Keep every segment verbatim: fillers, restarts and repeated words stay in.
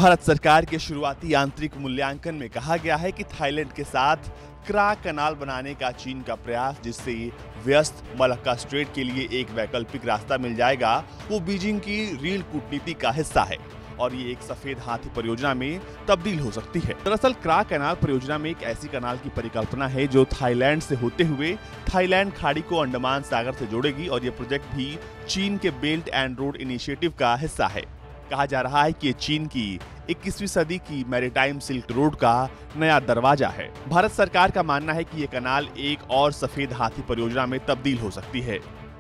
भारत सरकार के शुरुआती आंतरिक मूल्यांकन में कहा गया है कि थाईलैंड के साथ क्रा कनाल बनाने का चीन का प्रयास, जिससे व्यस्त मलक्का स्ट्रेट के लिए एक वैकल्पिक रास्ता मिल जाएगा, वो बीजिंग की रीढ़ कूटनीति का हिस्सा है और ये एक सफेद हाथी परियोजना में तब्दील हो सकती है। दरअसल क्रा कनाल परियोजना में एक ऐसी कनाल की परिकल्पना है जो थाईलैंड से होते हुए थाईलैंड खाड़ी को अंडमान सागर से जोड़ेगी और ये प्रोजेक्ट भी चीन के बेल्ट एंड रोड इनिशिएटिव का हिस्सा है। कहा जा रहा है कि ये चीन की इक्कीसवीं सदी की मैरीटाइम सिल्क रोड का नया दरवाजा है। भारत सरकार का मानना है कि ये कनाल एक और सफेद हाथी परियोजना में तब्दील हो सकती है।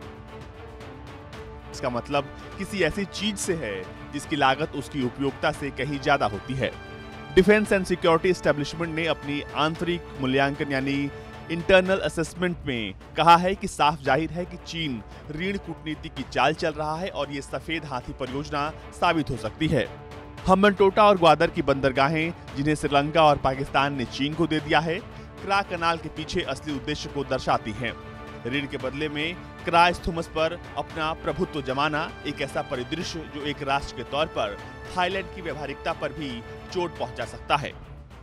इसका मतलब किसी ऐसी चीज से है जिसकी लागत उसकी उपयोगिता से कहीं ज्यादा होती है। डिफेंस एंड सिक्योरिटी एस्टेब्लिशमेंट ने अपनी आंतरिक मूल्यांकन यानी इंटरनल असेसमेंट में कहा है कि साफ जाहिर है कि चीन ऋण कूटनीति की चाल चल रहा है और ये सफेद हाथी परियोजना साबित हो सकती है। हम्बनटोटा और ग्वादर की बंदरगाहें, जिन्हें श्रीलंका और पाकिस्तान ने चीन को दे दिया है, क्रा कनाल के पीछे असली उद्देश्य को दर्शाती हैं। ऋण के बदले में क्रा स्थूमस पर अपना प्रभुत्व जमाना, एक ऐसा परिदृश्य जो एक राष्ट्र के तौर पर थाईलैंड की व्यवहारिकता पर भी चोट पहुंचा सकता है।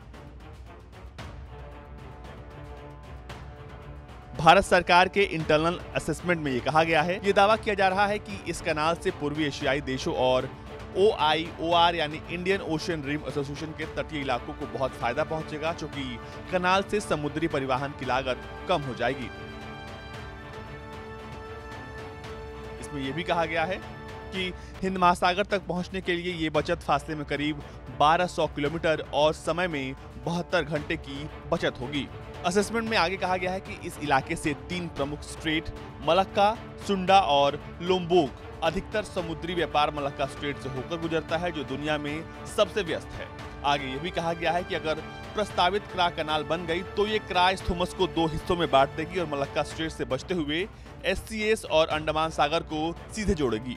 भारत सरकार के इंटरनल असेसमेंट में ये कहा गया है, ये दावा किया जा रहा है कि इस कनाल से पूर्वी एशियाई देशों और ओ आई ओ आर यानी इंडियन ओशन रिम एसोसिएशन के तटीय इलाकों को बहुत फायदा पहुंचेगा, क्योंकि कनाल से समुद्री परिवहन की लागत कम हो जाएगी। इसमें यह भी कहा गया है कि हिंद महासागर तक पहुंचने के लिए ये बचत फासले में करीब बारह सौ किलोमीटर और समय में बहत्तर घंटे की बचत होगी। असेसमेंट में आगे कहा गया है कि इस इलाके से तीन प्रमुख स्ट्रेट मलक्का, सुंडा और लोम्बोक, अधिकतर समुद्री व्यापार मलक्का स्ट्रेट से होकर गुजरता है, जो दुनिया में सबसे व्यस्त है। आगे ये भी कहा गया है कि अगर प्रस्तावित क्रा कनाल बन गई तो ये क्रा स्थूमस को दो हिस्सों में बांट देगी और मलक्का स्ट्रेट से बचते हुए एस सी एस और अंडमान सागर को सीधे जोड़ेगी।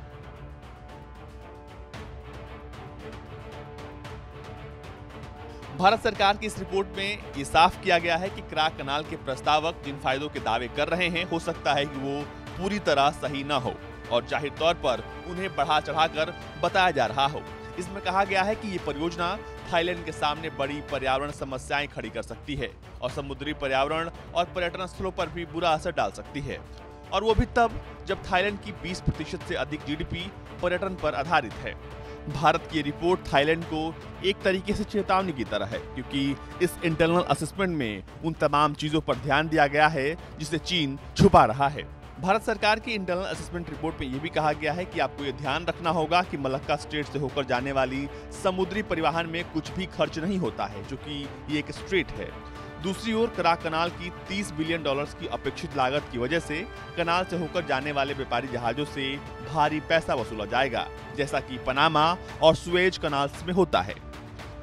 भारत सरकार की इस रिपोर्ट में ये साफ किया गया है कि क्रा कनाल के प्रस्तावक जिन फायदों के दावे कर रहे हैं, हो सकता है कि वो पूरी तरह सही न हो और जाहिर तौर पर उन्हें बढ़ा चढ़ाकर बताया जा रहा हो। इसमें कहा गया है कि ये परियोजना थाईलैंड के सामने बड़ी पर्यावरण समस्याएं खड़ी कर सकती है और समुद्री पर्यावरण और पर्यटन स्थलों पर भी बुरा असर डाल सकती है, और वो भी तब जब थाईलैंड की बीस प्रतिशत से अधिक जी डी पी पर्यटन पर आधारित है। भारत की रिपोर्ट थाईलैंड को एक तरीके से चेतावनी की तरह है, क्योंकि इस इंटरनल असेसमेंट में उन तमाम चीजों पर ध्यान दिया गया है जिसे चीन छुपा रहा है। भारत सरकार की इंटरनल असेसमेंट रिपोर्ट में यह भी कहा गया है कि आपको ये ध्यान रखना होगा कि मलक्का स्ट्रेट से होकर जाने वाली समुद्री परिवहन में कुछ भी खर्च नहीं होता है, जो कि ये एक स्ट्रेट है। दूसरी ओर क्रा कनाल की तीस बिलियन डॉलर्स की अपेक्षित लागत की वजह से कनाल से होकर जाने वाले व्यापारी जहाजों से भारी पैसा वसूला जाएगा, जैसा कि पनामा और सुएज कनाल्स में होता है।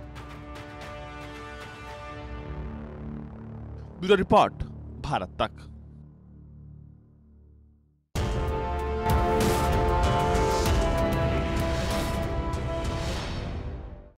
ब्यूरो रिपोर्ट, भारत तक।